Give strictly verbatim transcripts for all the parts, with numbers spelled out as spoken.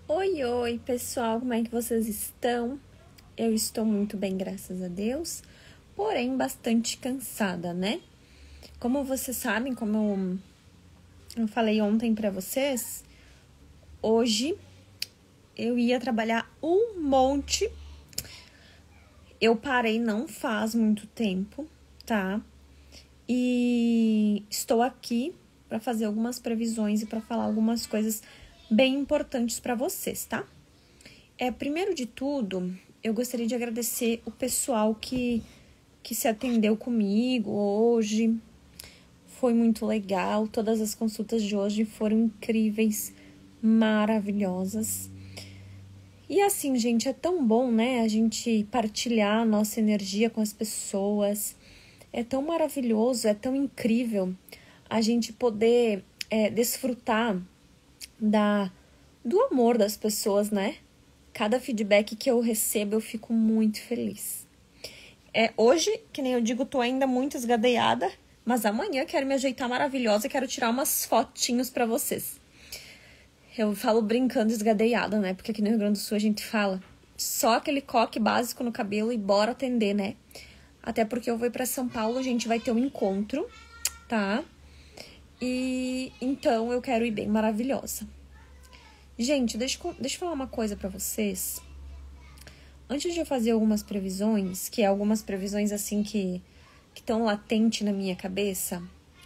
Oi, oi, pessoal, como é que vocês estão? Eu estou muito bem, graças a Deus, porém bastante cansada, né? Como vocês sabem, como eu, eu falei ontem pra vocês, hoje eu ia trabalhar um monte. Eu parei não faz muito tempo, tá? E estou aqui para fazer algumas previsões e para falar algumas coisas bem importantes para vocês, tá? É, primeiro de tudo, eu gostaria de agradecer o pessoal que, que se atendeu comigo hoje. Foi muito legal. Todas as consultas de hoje foram incríveis, maravilhosas. E assim, gente, é tão bom, né? A gente partilhar a nossa energia com as pessoas. É tão maravilhoso, é tão incrível a gente poder é, desfrutar da, do amor das pessoas, né? Cada feedback que eu recebo, eu fico muito feliz. É, hoje, que nem eu digo, tô ainda muito esgadeiada, mas amanhã eu quero me ajeitar maravilhosa e quero tirar umas fotinhos pra vocês. Eu falo brincando esgadeiada, né? Porque aqui no Rio Grande do Sul a gente fala só aquele coque básico no cabelo e bora atender, né? Até porque eu vou ir pra São Paulo, a gente vai ter um encontro, tá? E então eu quero ir bem maravilhosa. Gente, deixa, deixa eu falar uma coisa pra vocês. Antes de eu fazer algumas previsões, que é algumas previsões assim que que estão latentes na minha cabeça,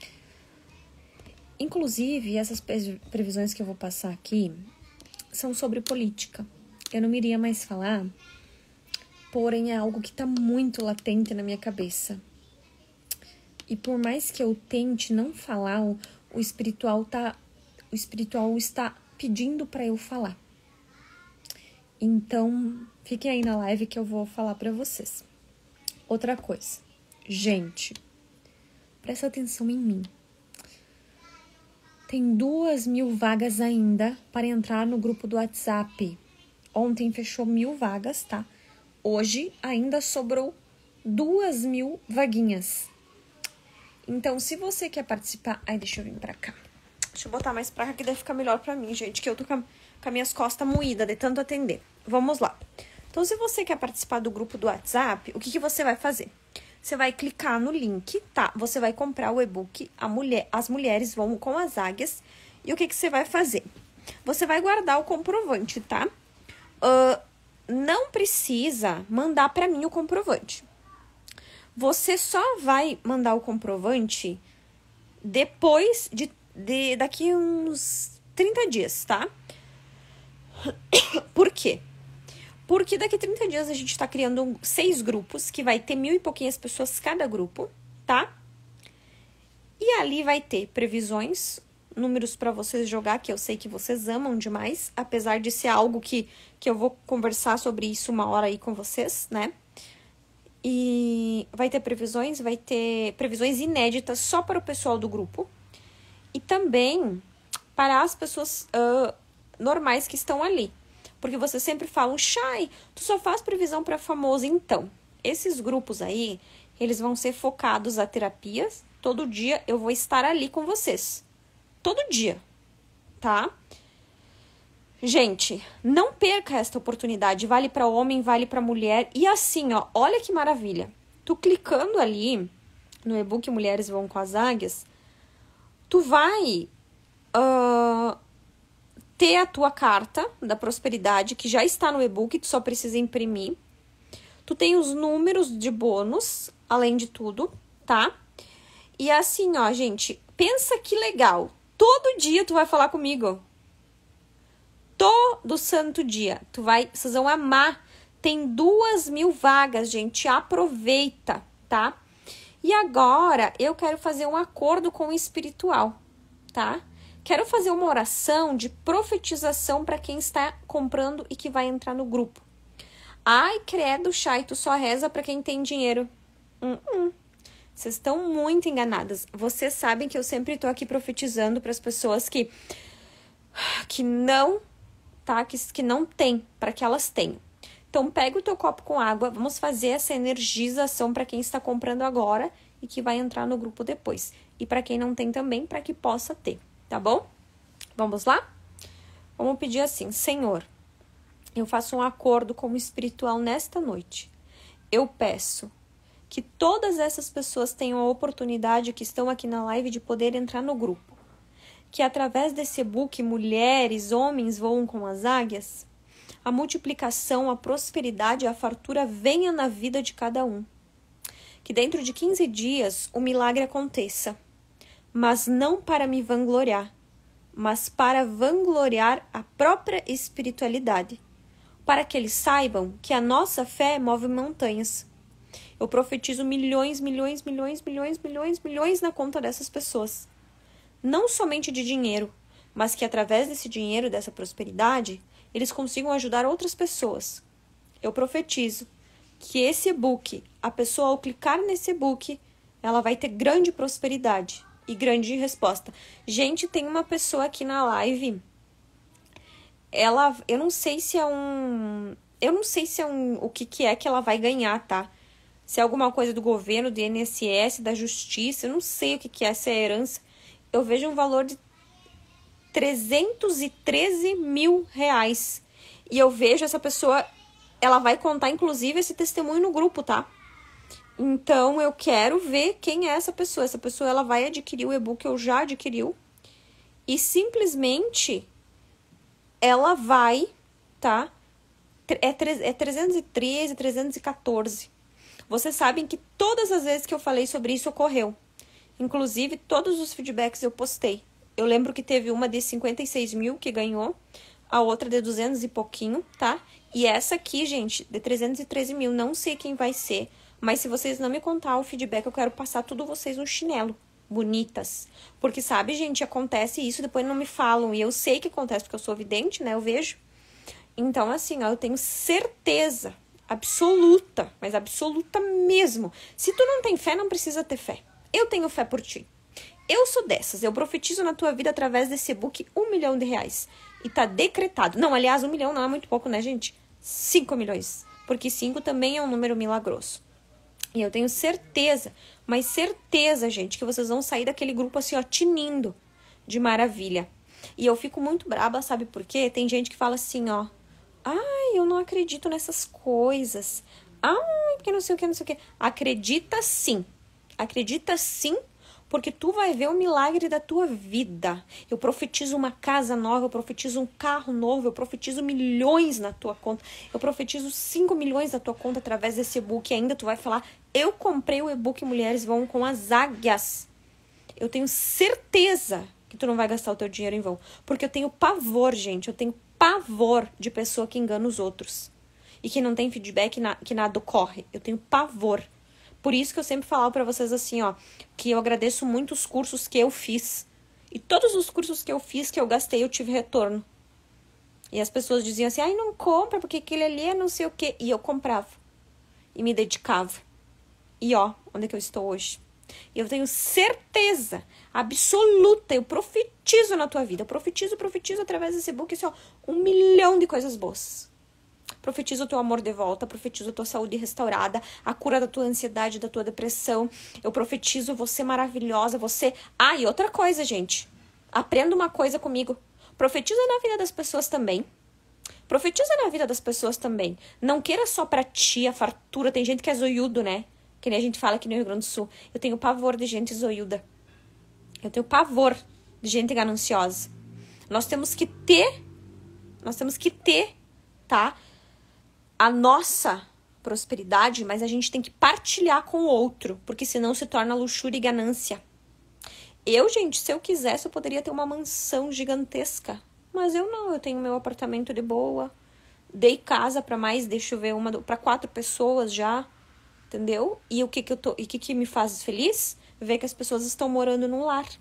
inclusive essas previsões que eu vou passar aqui são sobre política. Eu não me iria mais falar, porém é algo que tá muito latente na minha cabeça. E por mais que eu tente não falar, o, o espiritual tá, o espiritual está pedindo para eu falar. Então, fiquem aí na live que eu vou falar para vocês. Outra coisa, gente, presta atenção em mim. Tem duas mil vagas ainda para entrar no grupo do WhatsApp. Ontem fechou mil vagas, tá? Hoje ainda sobrou duas mil vaguinhas. Então, se você quer participar... Ai, deixa eu vir pra cá. Deixa eu botar mais pra cá que daí fica melhor pra mim, gente. Que eu tô com, a, com as minhas costas moídas de tanto atender. Vamos lá. Então, se você quer participar do grupo do WhatsApp, o que, que você vai fazer? Você vai clicar no link, tá? Você vai comprar o e-book a mulher, As Mulheres Vão com as Águias. E o que, que você vai fazer? Você vai guardar o comprovante, tá? Uh, não precisa mandar pra mim o comprovante. Você só vai mandar o comprovante depois de, de daqui uns trinta dias, tá? Por quê? Porque daqui a trinta dias a gente tá criando seis grupos, que vai ter mil e pouquinhas pessoas cada grupo, tá? E ali vai ter previsões, números para vocês jogar, que eu sei que vocês amam demais, apesar de ser algo que, que eu vou conversar sobre isso uma hora aí com vocês, né? E vai ter previsões, vai ter previsões inéditas só para o pessoal do grupo. E também para as pessoas uh, normais que estão ali. Porque vocês sempre falam, Chay, tu só faz previsão para famoso. Então, esses grupos aí, eles vão ser focados a terapias. Todo dia eu vou estar ali com vocês. Todo dia, tá? Gente, não perca esta oportunidade. Vale para homem, vale para mulher. E assim, ó, olha que maravilha. Tu clicando ali no e-book Mulheres Vão com as Águias, tu vai uh, ter a tua carta da prosperidade, que já está no e-book, tu só precisa imprimir. Tu tem os números de bônus, além de tudo, tá? E assim, ó, gente, pensa que legal. Todo dia tu vai falar comigo. Todo santo dia. Tu vai, vocês vão amar. Tem duas mil vagas, gente. Aproveita, tá? E agora, eu quero fazer um acordo com o espiritual, tá? Quero fazer uma oração de profetização para quem está comprando e que vai entrar no grupo. Ai, credo, Chay, tu só reza para quem tem dinheiro. Hum, hum. Vocês estão muito enganadas. Vocês sabem que eu sempre tô aqui profetizando para as pessoas que, que não... Tá? Que, que não tem, para que elas tenham. Então, pega o teu copo com água, vamos fazer essa energização para quem está comprando agora e que vai entrar no grupo depois. E para quem não tem também, para que possa ter, tá bom? Vamos lá? Vamos pedir assim: Senhor, eu faço um acordo com o espiritual nesta noite. Eu peço que todas essas pessoas tenham a oportunidade que estão aqui na live de poder entrar no grupo. Que através desse e-book, mulheres, homens voam com as águias, a multiplicação, a prosperidade e a fartura venha na vida de cada um. Que dentro de quinze dias o milagre aconteça, mas não para me vangloriar, mas para vangloriar a própria espiritualidade, para que eles saibam que a nossa fé move montanhas. Eu profetizo milhões, milhões, milhões, milhões, milhões, milhões na conta dessas pessoas. Não somente de dinheiro, mas que através desse dinheiro, dessa prosperidade, eles consigam ajudar outras pessoas. Eu profetizo que esse e-book, a pessoa ao clicar nesse e-book, ela vai ter grande prosperidade e grande resposta. Gente, tem uma pessoa aqui na live, ela, eu não sei se é um, eu não sei se é um, o que que é que ela vai ganhar, tá? Se é alguma coisa do governo, do I N S S, da justiça, eu não sei o que que é essa herança. Eu vejo um valor de trezentos e treze mil reais. E eu vejo essa pessoa, ela vai contar inclusive esse testemunho no grupo, tá? Então eu quero ver quem é essa pessoa. Essa pessoa, ela vai adquirir o e-book, ou já adquiriu. E simplesmente ela vai, tá? É, é trezentos e treze, trezentos e quatorze. Vocês sabem que todas as vezes que eu falei sobre isso ocorreu. Inclusive, todos os feedbacks eu postei. Eu lembro que teve uma de cinquenta e seis mil que ganhou, a outra de duzentos e pouquinho, tá? E essa aqui, gente, de trezentos e treze mil, não sei quem vai ser, mas se vocês não me contar o feedback, eu quero passar tudo vocês no chinelo. Bonitas. Porque, sabe, gente, acontece isso, depois não me falam. E eu sei que acontece, porque eu sou vidente, né? Eu vejo. Então, assim, ó, eu tenho certeza absoluta, mas absoluta mesmo. Se tu não tem fé, não precisa ter fé. Eu tenho fé por ti. Eu sou dessas. Eu profetizo na tua vida através desse e-book um milhão de reais. E tá decretado. Não, aliás, um milhão não é muito pouco, né, gente? Cinco milhões. Porque cinco também é um número milagroso. E eu tenho certeza, mas certeza, gente, que vocês vão sair daquele grupo assim, ó, tinindo de maravilha. E eu fico muito braba, sabe por quê? Tem gente que fala assim, ó. Ai, eu não acredito nessas coisas. Ai, porque não sei o que, não sei o que. Acredita sim. Acredita sim, porque tu vai ver o milagre da tua vida. Eu profetizo uma casa nova, eu profetizo um carro novo, eu profetizo milhões na tua conta. Eu profetizo cinco milhões na tua conta através desse e-book. E ainda tu vai falar, eu comprei o e-book Mulheres Vão com as Águias. Eu tenho certeza que tu não vai gastar o teu dinheiro em vão. Porque eu tenho pavor, gente, eu tenho pavor de pessoa que engana os outros. E que não tem feedback, que nada ocorre. Eu tenho pavor. Por isso que eu sempre falo pra vocês assim, ó, que eu agradeço muito os cursos que eu fiz. E todos os cursos que eu fiz, que eu gastei, eu tive retorno. E as pessoas diziam assim, ai, não compra, porque aquele ali é não sei o quê. E eu comprava. E me dedicava. E ó, onde é que eu estou hoje? E eu tenho certeza absoluta, eu profetizo na tua vida. Eu profetizo, profetizo através desse book, assim, ó, um milhão de coisas boas. Profetizo o teu amor de volta, profetizo a tua saúde restaurada, a cura da tua ansiedade, da tua depressão. Eu profetizo você maravilhosa, você... Ah, e outra coisa, gente. Aprenda uma coisa comigo. Profetiza na vida das pessoas também. Profetiza na vida das pessoas também. Não queira só pra ti a fartura. Tem gente que é zoiudo, né? Que nem a gente fala aqui no Rio Grande do Sul. Eu tenho pavor de gente zoiuda. Eu tenho pavor de gente gananciosa. Nós temos que ter... Nós temos que ter, tá? A nossa prosperidade, mas a gente tem que partilhar com o outro, porque senão se torna luxúria e ganância. Eu, gente, se eu quisesse, eu poderia ter uma mansão gigantesca, mas eu não, eu tenho meu apartamento de boa, dei casa para mais, deixa eu ver, uma para quatro pessoas já, entendeu? E o que que eu tô, e o que que me faz feliz? Ver que as pessoas estão morando num lar,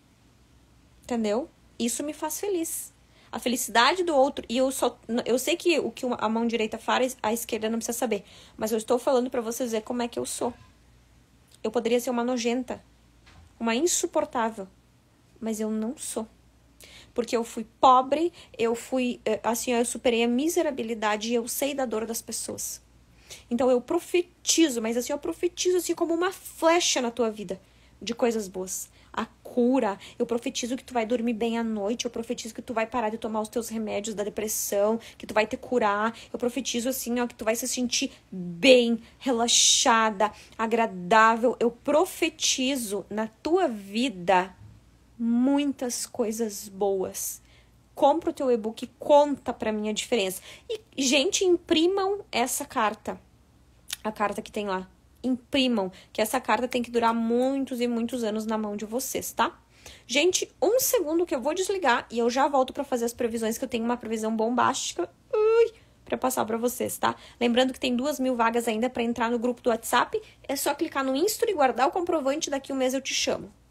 entendeu? Isso me faz feliz. A felicidade do outro, e eu só, eu sei que o que a mão direita faz, a esquerda não precisa saber, mas eu estou falando pra vocês ver como é que eu sou. Eu poderia ser uma nojenta, uma insuportável, mas eu não sou. Porque eu fui pobre, eu fui, assim, eu superei a miserabilidade e eu sei da dor das pessoas. Então eu profetizo, mas assim, eu profetizo assim como uma flecha na tua vida, de coisas boas. a cura, eu profetizo que tu vai dormir bem à noite, eu profetizo que tu vai parar de tomar os teus remédios da depressão, que tu vai te curar, eu profetizo assim, ó, que tu vai se sentir bem, relaxada, agradável, eu profetizo na tua vida muitas coisas boas. Compra o teu e-book, conta pra mim a diferença. E, gente, imprimam essa carta, a carta que tem lá. Imprimam, que essa carta tem que durar muitos e muitos anos na mão de vocês, tá? Gente, um segundo que eu vou desligar e eu já volto pra fazer as previsões, que eu tenho uma previsão bombástica ui, pra passar pra vocês, tá? Lembrando que tem duas mil vagas ainda pra entrar no grupo do WhatsApp, é só clicar no Insta e guardar o comprovante, daqui um mês eu te chamo.